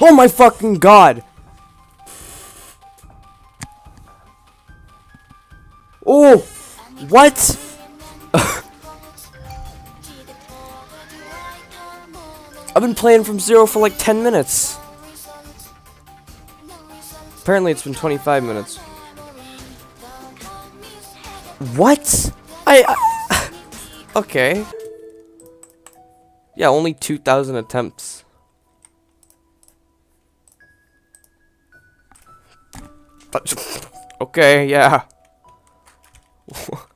Oh my fucking god! Oh! What? I've been playing from zero for like 10 minutes. Apparently it's been 25 minutes. What? Okay. Yeah, only 2,000 attempts. Okay, yeah.